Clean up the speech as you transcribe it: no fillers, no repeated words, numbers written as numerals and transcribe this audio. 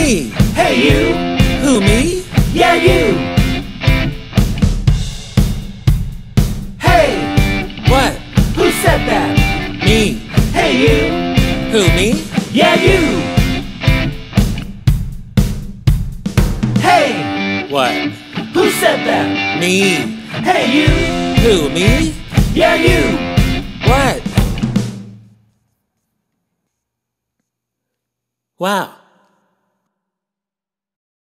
Me. Hey you. Who, me? Yeah, you. Hey. What? Who said that? Me. Hey you. Who, me? Yeah, you. Hey. What? Who said that? Me. Hey you. Who, me? Yeah, you. What? Wow.